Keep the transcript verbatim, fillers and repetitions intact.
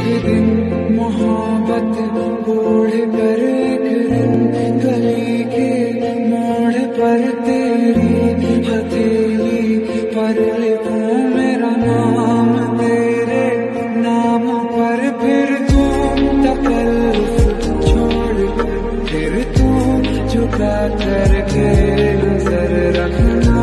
दिन मोहब्बत ओढ़ कर एक दिन गली के मोड़ पर तेरी हथेली पर लिखूं मेरा नाम तेरे नाम पर। फिर तू तकल्लुफ़ छोड़ कर फिर तू झुका करके नजर रखना।